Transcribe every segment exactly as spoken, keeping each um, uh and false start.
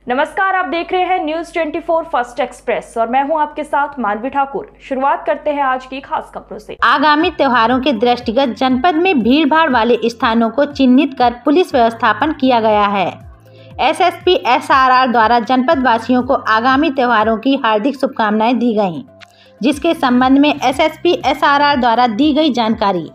नमस्कार, आप देख रहे हैं न्यूज चौबीस फर्स्ट एक्सप्रेस और मैं हूं आपके साथ मानवी ठाकुर। शुरुआत करते हैं आज की खास खबरों से। आगामी त्योहारों के दृष्टिगत जनपद में भीड़भाड़ वाले स्थानों को चिन्हित कर पुलिस व्यवस्थापन किया गया है। एसएसपी एसआरआर द्वारा जनपद वासियों को आगामी त्योहारों की हार्दिक शुभकामनाएं दी गयी, जिसके संबंध में एसएसपी एसआरआर द्वारा दी गई जानकारी।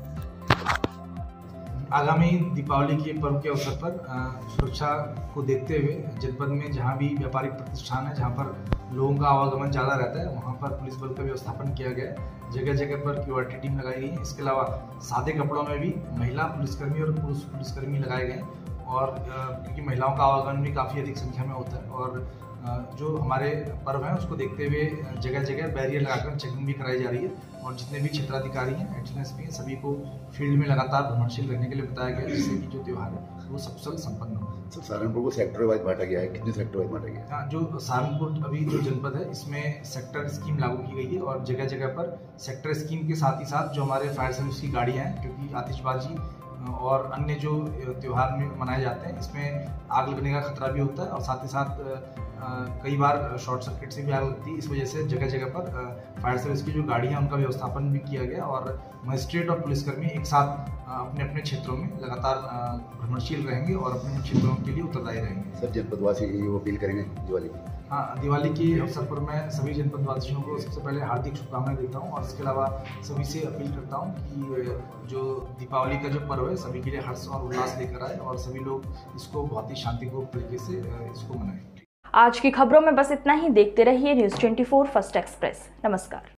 आगामी दीपावली के पर्व के अवसर पर सुरक्षा को देखते हुए जनपद में जहां भी व्यापारिक प्रतिष्ठान है, जहां पर लोगों का आवागमन ज़्यादा रहता है, वहां पर पुलिस बल का व्यवस्थापन किया गया है। जगह जगह पर क्यूआरटी टीम लगाई गई है। इसके अलावा सादे कपड़ों में भी महिला पुलिसकर्मी और पुरुष पुलिसकर्मी लगाए गए हैं। और क्योंकि महिलाओं का आवागमन भी काफ़ी अधिक संख्या में होता है और जो हमारे पर्व हैं उसको देखते हुए जगह जगह बैरियर लगाकर चेकिंग भी कराई जा रही है। और जितने भी क्षेत्राधिकारी हैं, एडिशनल एसपी हैं, सभी को फील्ड में लगातार भ्रमणशील रहने के लिए बताया गया है, जिससे कि जो त्यौहार है वो सकुशल संपन्न हो। सर, सहारनपुर को सेक्टर वाइज बांटा गया है, कितने सेक्टर वाइज बांटा गया है? हाँ, जो सहारनपुर अभी जो जनपद है इसमें सेक्टर स्कीम लागू की गई है और जगह जगह पर सेक्टर स्कीम के साथ ही साथ जो हमारे फायर सर्विस की गाड़ियाँ हैं, क्योंकि आतिशबाजी और अन्य जो त्यौहार में मनाए जाते हैं इसमें आग लगने का खतरा भी होता है और साथ ही साथ कई बार शॉर्ट सर्किट से भी आग लगती है। इस वजह से जगह जगह पर फायर सर्विस की जो गाड़ियां हैं उनका व्यवस्थापन भी किया गया और मजिस्ट्रेट और पुलिसकर्मी एक साथ अपने अपने क्षेत्रों में लगातार भ्रमणशील रहेंगे और अपने क्षेत्रों के लिए उत्तरदायी रहेंगे। सर, जनपदवासी वो अपील करेंगे दिवाली की? हाँ, दिवाली के अवसर पर मैं सभी जनपदवासियों को सबसे पहले हार्दिक शुभकामनाएं देता हूँ और इसके अलावा सभी से अपील करता हूँ कि जो दीपावली का जो पर्व है सभी के लिए हर्ष और उल्लास लेकर आए और सभी लोग इसको बहुत ही शांतिपूर्ण तरीके से इसको मनाएं। आज की खबरों में बस इतना ही। देखते रहिए न्यूज चौबीस फर्स्ट एक्सप्रेस। नमस्कार।